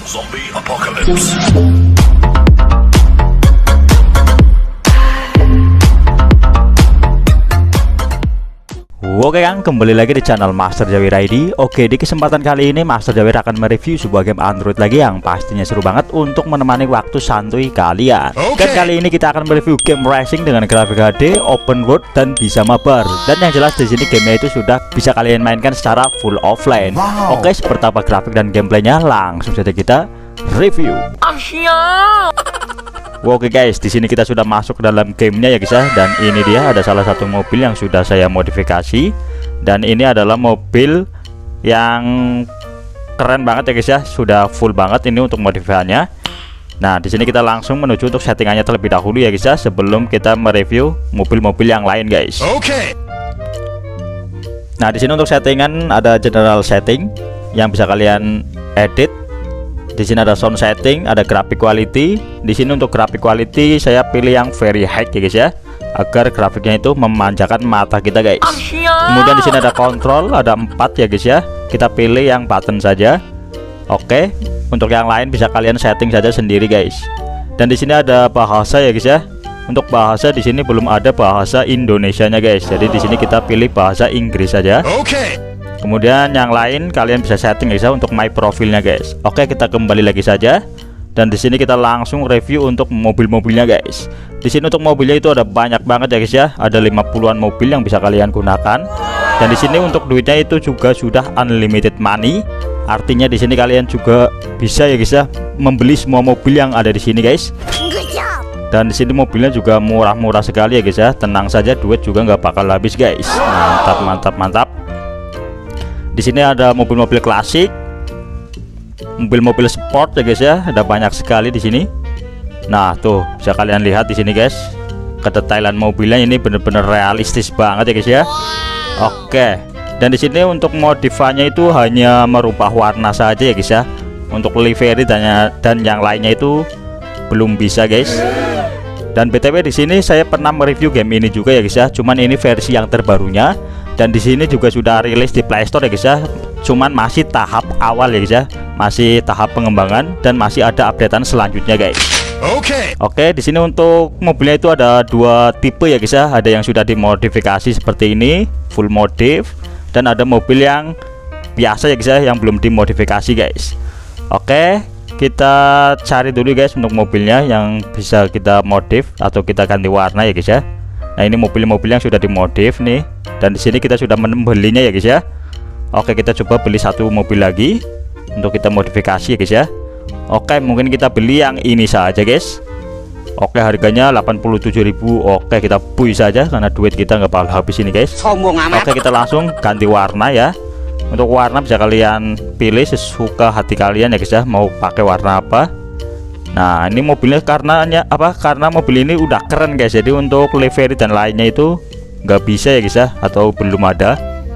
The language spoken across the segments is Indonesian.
Zombie Apocalypse. Oke Kang, kembali lagi di channel Master Jawir ID. Oke, di kesempatan kali ini Master Jawir akan mereview sebuah game Android lagi yang pastinya seru banget untuk menemani waktu santuy kalian. Dan kali ini kita akan mereview game racing dengan grafik HD, open world, dan bisa mabar. Dan yang jelas di sini gamenya itu sudah bisa kalian mainkan secara full offline. Oke, seperti apa grafik dan gameplaynya, langsung saja kita review. Oke guys, di sini kita sudah masuk ke dalam gamenya ya guys ya. Dan ini dia ada salah satu mobil yang sudah saya modifikasi. Dan ini adalah mobil yang keren banget ya guys ya. Sudah full banget ini untuk modifikannya. Nah, di sini kita langsung menuju untuk settingannya terlebih dahulu ya guys ya, sebelum kita mereview mobil-mobil yang lain guys. Nah, di sini untuk settingan ada general setting yang bisa kalian edit. Di sini ada sound setting, ada graphic quality. Di sini untuk graphic quality saya pilih yang very high ya guys ya, agar grafiknya itu memanjakan mata kita guys. Kemudian di sini ada control, ada 4 ya guys ya. Kita pilih yang button saja. Oke, untuk yang lain bisa kalian setting saja sendiri guys. Dan di sini ada bahasa ya guys ya. Untuk bahasa di sini belum ada bahasa Indonesianya guys. Jadi di sini kita pilih bahasa Inggris saja. Kemudian yang lain kalian bisa setting guys ya untuk my profilnya guys. Oke, kita kembali lagi saja. Dan di sini kita langsung review untuk mobil-mobilnya guys. Di sini untuk mobilnya itu ada banyak banget ya guys ya. Ada 50-an mobil yang bisa kalian gunakan. Dan di sini untuk duitnya itu juga sudah unlimited money. Artinya di sini kalian juga bisa ya guys ya membeli semua mobil yang ada di sini guys. Dan di sini mobilnya juga murah-murah sekali ya guys ya. Tenang saja, duit juga nggak bakal habis guys. Mantap, mantap, mantap. Di sini ada mobil-mobil klasik, mobil-mobil sport ya guys ya. Ada banyak sekali di sini. Nah, tuh bisa kalian lihat di sini guys. Kedetailan mobilnya ini bener-bener realistis banget ya guys ya. Oke. Dan di sini untuk modifannya itu hanya merubah warna saja ya guys ya. Untuk livery dan yang lainnya itu belum bisa guys. Dan BTW di sini saya pernah mereview game ini juga ya guys ya. Cuman ini versi yang terbarunya. Dan di sini juga sudah rilis di Play Store ya guys ya. Cuman masih tahap awal ya guys ya. Masih tahap pengembangan dan masih ada updatean selanjutnya guys. Oke, di sini untuk mobilnya itu ada 2 tipe ya guys ya. Ada yang sudah dimodifikasi seperti ini, full modif, dan ada mobil yang biasa ya guys ya, yang belum dimodifikasi guys. Oke, kita cari dulu guys untuk mobilnya yang bisa kita modif atau kita ganti warna ya guys ya. Nah, ini mobil-mobil yang sudah dimodif nih. Dan di sini kita sudah membelinya ya guys ya. Oke, kita coba beli satu mobil lagi untuk kita modifikasi ya guys ya. Oke, mungkin kita beli yang ini saja guys. Oke, harganya 87.000. Oke, kita bui saja karena duit kita nggak bakal habis ini guys. Oke, kita langsung ganti warna ya. Untuk warna bisa kalian pilih sesuka hati kalian ya guys ya, mau pakai warna apa. Nah, ini mobilnya karena mobil ini udah keren guys. Jadi untuk livery dan lainnya itu nggak bisa ya guys ya, atau belum ada.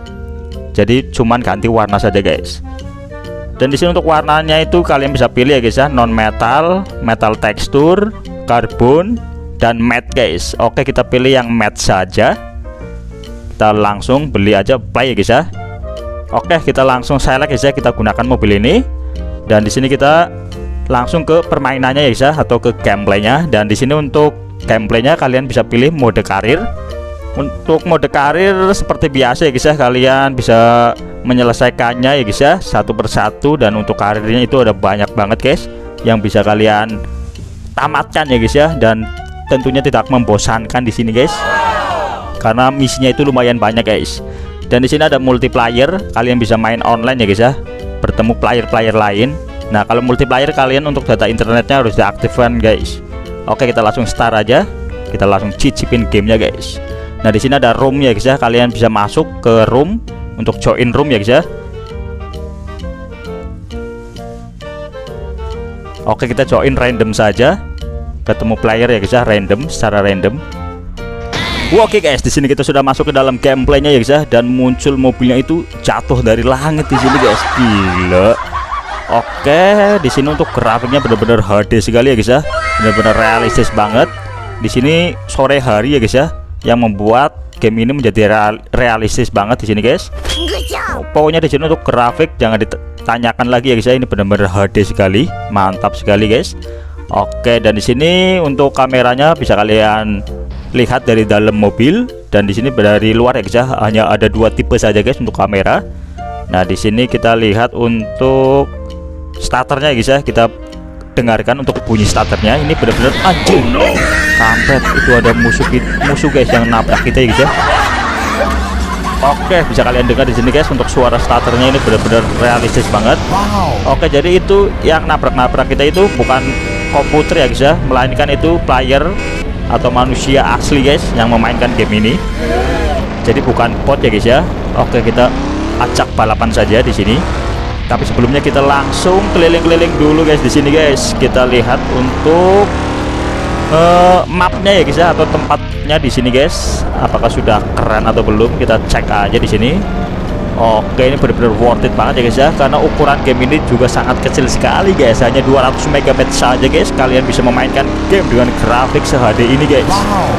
Jadi cuman ganti warna saja guys. Dan di sini untuk warnanya itu kalian bisa pilih ya guys ya, non metal, metal tekstur, karbon, dan matte guys. Oke, kita pilih yang matte saja. Kita langsung beli aja, play ya guys ya. Oke, kita langsung select guys ya, kita gunakan mobil ini. Dan di sini kita langsung ke permainannya ya guys ya, atau ke gameplaynya. Dan di sini untuk gameplaynya kalian bisa pilih mode karir. Untuk mode karir seperti biasa ya guys ya, kalian bisa menyelesaikannya ya guys ya, satu persatu. Dan untuk karirnya itu ada banyak banget guys yang bisa kalian tamatkan ya guys ya. Dan tentunya tidak membosankan di sini guys, karena misinya itu lumayan banyak guys. Dan di sini ada multiplayer, kalian bisa main online ya guys ya, bertemu player-player lain. Nah, kalau multiplayer kalian untuk data internetnya harus diaktifkan guys. Oke, kita langsung start aja. Kita langsung cicipin gamenya guys. Nah, di sini ada room ya guys ya, kalian bisa masuk ke room untuk join room ya guys ya. Oke, kita join random saja. Ketemu player ya guys ya, random, secara random. Oke guys, di sini kita sudah masuk ke dalam gameplaynya ya guys ya, dan muncul mobilnya itu jatuh dari langit di sini guys. Gila. Oke, di sini untuk grafiknya benar-benar HD sekali ya guys ya. Benar-benar realistis banget. Di sini sore hari ya guys ya, yang membuat game ini menjadi realistis banget di sini guys. Pokoknya di sini untuk grafik jangan ditanyakan lagi ya guys ya, ini benar-benar HD sekali, mantap sekali guys. Oke, dan di sini untuk kameranya bisa kalian lihat dari dalam mobil, dan di sini dari luar ya guys ya, hanya ada 2 tipe saja guys untuk kamera. Nah di sini kita lihat untuk starternya ya guys ya, kita dengarkan untuk bunyi starternya. Ini benar-benar anjing, kampret, itu ada musuh guys yang nabrak kita ya guys ya. Oke, bisa kalian dengar di sini guys untuk suara starternya, ini benar-benar realistis banget. Oke, jadi itu yang nabrak-nabrak kita itu bukan komputer ya guys ya, melainkan itu player atau manusia asli guys yang memainkan game ini. Jadi bukan bot ya guys ya. Oke, kita acak balapan saja di sini. Tapi sebelumnya kita langsung keliling-keliling dulu guys di sini guys. Kita lihat untuk mapnya ya guys ya, atau tempatnya di sini guys. Apakah sudah keren atau belum? Kita cek aja di sini. Oke, ini benar-benar worth it banget ya guys ya, karena ukuran game ini juga sangat kecil sekali guys, hanya 200 MB saja guys. Kalian bisa memainkan game dengan grafik se-HD ini guys.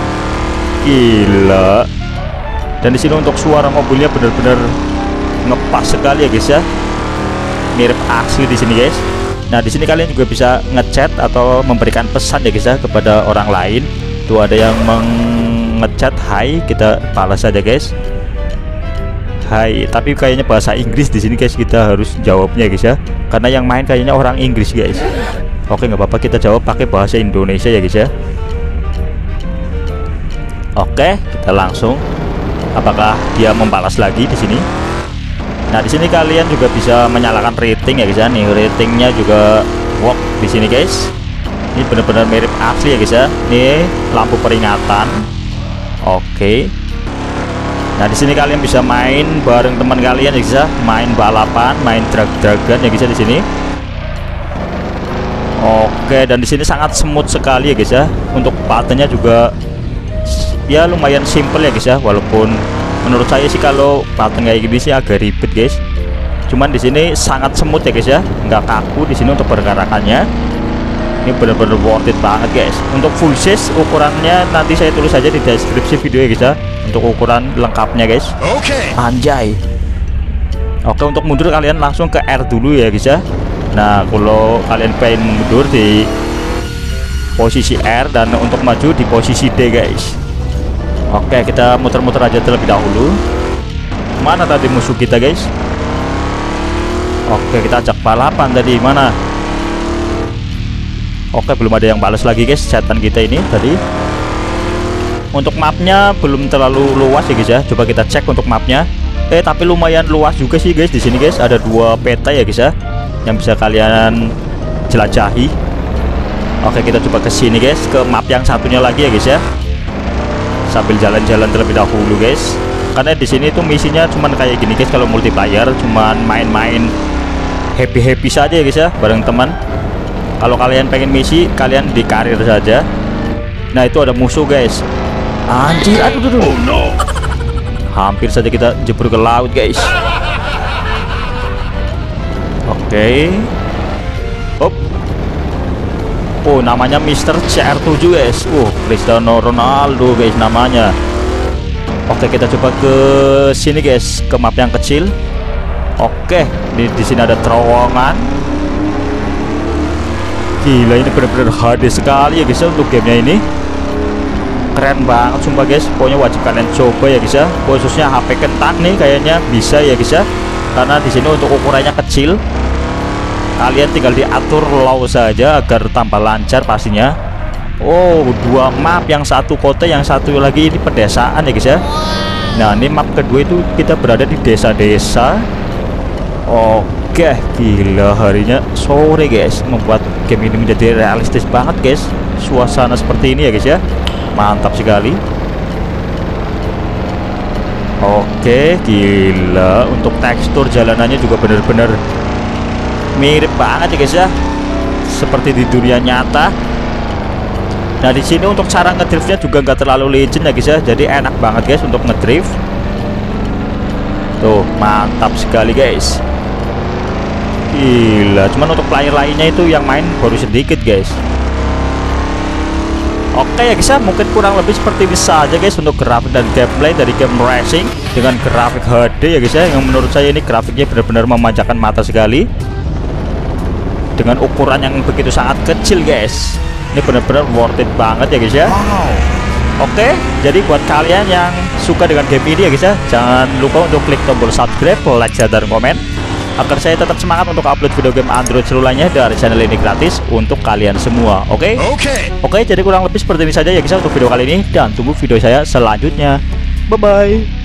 Gila. Dan di sini untuk suara mobilnya benar-benar ngepas sekali ya guys ya, mirip asli di sini guys. Nah di sini kalian juga bisa ngechat atau memberikan pesan ya guys ya kepada orang lain. Tuh ada yang ngechat hai, kita balas saja guys, hai, tapi kayaknya bahasa Inggris di sini guys, kita harus jawabnya guys ya, karena yang main kayaknya orang Inggris guys. Oke, nggak apa-apa, kita jawab pakai bahasa Indonesia ya guys ya. Oke, kita langsung, apakah dia membalas lagi di sini? Nah di sini kalian juga bisa menyalakan rating ya guys ya. Nih ratingnya juga work di sini guys. Ini benar-benar mirip asli ya guys ya. Nih lampu peringatan. Oke. Nah di sini kalian bisa main bareng teman kalian ya guys ya. Main balapan, main drag-dragan ya guys ya di sini. Oke, dan di sini sangat smooth sekali ya guys ya. Untuk buttonnya juga ya lumayan simple ya guys ya, walaupun menurut saya sih kalau button kayak gini sih agak ribet guys. Cuman di sini sangat smooth ya guys ya, nggak kaku di sini untuk pergerakannya. Ini benar-benar worth it banget guys. Untuk full size ukurannya nanti saya tulis aja di deskripsi video ya guys ya, untuk ukuran lengkapnya guys. Oke. Anjay. Oke, untuk mundur kalian langsung ke R dulu ya guys ya. Nah kalau kalian pengen mundur di posisi R, dan untuk maju di posisi D guys. Oke, kita muter-muter aja terlebih dahulu. Mana tadi musuh kita guys? Oke, kita ajak balapan tadi, mana? Oke, belum ada yang balas lagi guys chatan kita ini tadi. Untuk mapnya belum terlalu luas ya guys ya. Coba kita cek untuk mapnya. Tapi lumayan luas juga sih guys di sini guys. Ada 2 peta ya guys ya yang bisa kalian jelajahi. Oke, kita coba ke sini guys, ke map yang satunya lagi ya guys ya. Sambil jalan-jalan terlebih dahulu guys, karena di sini tuh misinya cuman kayak gini guys. Kalau multiplayer cuman main-main happy saja ya guys ya bareng teman. Kalau kalian pengen misi, kalian di karir saja. Nah itu ada musuh guys, anjir, aduh. Oh, no. Hampir saja kita jebur ke laut guys. Oke. Oh, namanya Mr. CR7 guys. Cristiano Ronaldo guys namanya. Oke, kita coba ke sini guys, ke map yang kecil. Oke, di sini ada terowongan. Gila, ini benar-benar HD sekali ya guys ya untuk gamenya ini. Keren banget sumpah guys. Pokoknya wajib kalian coba ya guys ya. Khususnya HP kentang nih kayaknya bisa ya guys ya. Karena di sini untuk ukurannya kecil. Kalian tinggal diatur low saja agar tambah lancar pastinya. Oh, 2 map, yang satu kota, yang satu lagi ini pedesaan ya guys ya. Nah ini map kedua itu kita berada di desa-desa. Oke, gila, harinya sore guys, membuat game ini menjadi realistis banget guys. Suasana seperti ini ya guys ya, mantap sekali. Oke, gila, untuk tekstur jalanannya juga benar-benar mirip banget ya guys ya, seperti di dunia nyata. Nah di sini untuk cara ngedriftnya juga nggak terlalu legend ya guys ya, jadi enak banget guys untuk ngedrift. Tuh mantap sekali guys, gila. Cuman untuk player lainnya itu yang main baru sedikit guys. Oke ya guys ya, mungkin kurang lebih seperti ini saja guys untuk grafik dan gameplay dari game racing dengan grafik HD ya guys ya, yang menurut saya ini grafiknya benar-benar memanjakan mata sekali dengan ukuran yang begitu sangat kecil guys. Ini benar-benar worth it banget ya guys ya. Oke, jadi buat kalian yang suka dengan game ini ya guys ya, jangan lupa untuk klik tombol subscribe, like, share, dan komen agar saya tetap semangat untuk upload video game Android seluruhnya dari channel ini gratis untuk kalian semua. Oke, jadi kurang lebih seperti ini saja ya guys untuk video kali ini, dan tunggu video saya selanjutnya. Bye bye.